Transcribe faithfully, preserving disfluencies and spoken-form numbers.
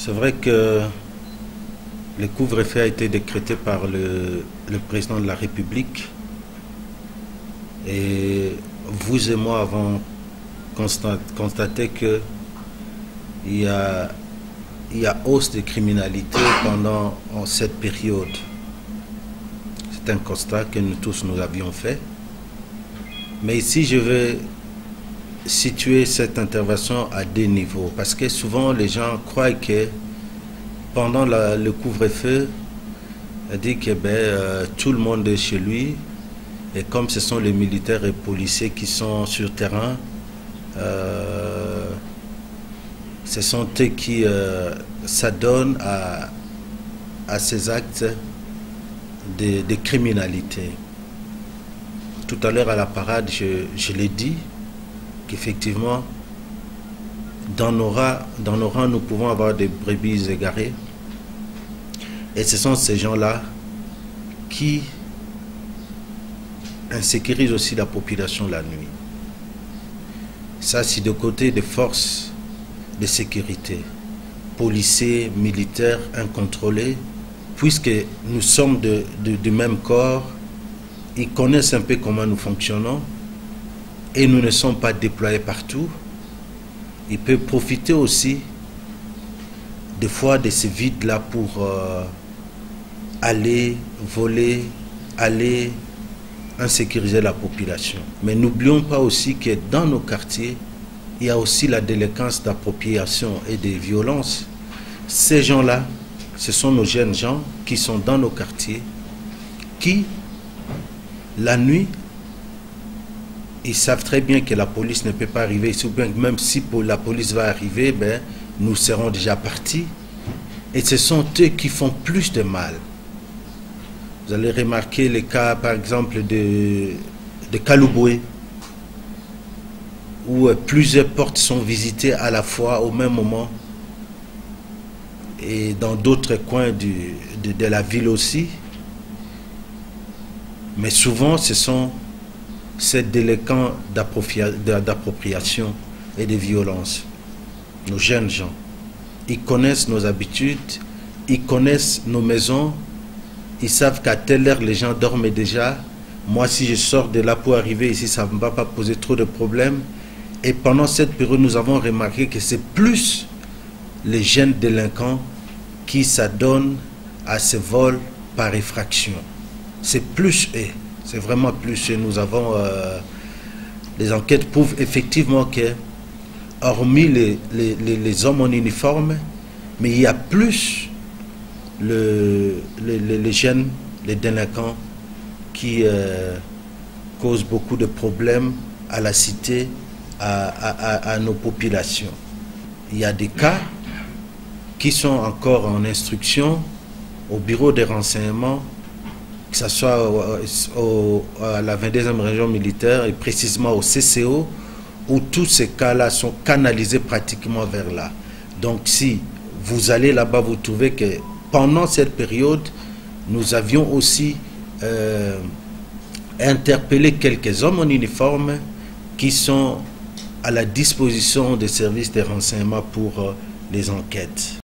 C'est vrai que le couvre-feu a été décrété par le, le président de la République et vous et moi avons constaté que il y a, il y a hausse de criminalité pendant cette période. C'est un constat que nous tous nous avions fait. Mais ici, je vais situer cette intervention à deux niveaux. Parce que souvent, les gens croient que pendant la, le couvre-feu, on dit que ben, euh, tout le monde est chez lui. Et comme ce sont les militaires et policiers qui sont sur terrain, euh, ce sont eux qui euh, s'adonnent à, à ces actes de, de criminalité. Tout à l'heure à la parade, je, je l'ai dit, qu'effectivement, dans nos rangs, dans nos rangs, nous pouvons avoir des brebis égarées. Et ce sont ces gens-là qui insécurisent aussi la population la nuit. Ça, c'est de côté des forces de sécurité, policiers, militaires, incontrôlés, puisque nous sommes de, de, du même corps, ils connaissent un peu comment nous fonctionnons et nous ne sommes pas déployés partout. Ils peuvent profiter aussi des fois de ces vides-là pour euh, aller voler, aller insécuriser la population. Mais n'oublions pas aussi que dans nos quartiers, il y a aussi la délinquance d'appropriation et de violence. Ces gens-là, ce sont nos jeunes gens qui sont dans nos quartiers, qui, la nuit, ils savent très bien que la police ne peut pas arriver. Même si la police va arriver, ben, nous serons déjà partis. Et ce sont eux qui font plus de mal. Vous allez remarquer les cas, par exemple, de, de Kalouboué, où plusieurs portes sont visitées à la fois, au même moment. Et dans d'autres coins du, de, de la ville aussi. Mais souvent, ce sont ces délinquants d'appropriation et de violence. Nos jeunes gens, ils connaissent nos habitudes, ils connaissent nos maisons, ils savent qu'à telle heure, les gens dorment déjà. Moi, si je sors de là pour arriver ici, ça ne va pas poser trop de problèmes. Et pendant cette période, nous avons remarqué que c'est plus les jeunes délinquants qui s'adonnent à ces vols par effraction. C'est plus eux, c'est vraiment plus eux. Nous avons, euh, les enquêtes prouvent effectivement que, hormis les, les, les, les hommes en uniforme, mais il y a plus le, les, les, les jeunes, les délinquants qui euh, causent beaucoup de problèmes à la cité, à, à, à nos populations. Il y a des cas qui sont encore en instruction au bureau des renseignements, que ce soit au, au, à la vingt-deuxième région militaire et précisément au C C O, où tous ces cas-là sont canalisés pratiquement vers là. Donc si vous allez là-bas, vous trouvez que pendant cette période, nous avions aussi euh, interpellé quelques hommes en uniforme qui sont à la disposition des services de renseignement pour euh, les enquêtes.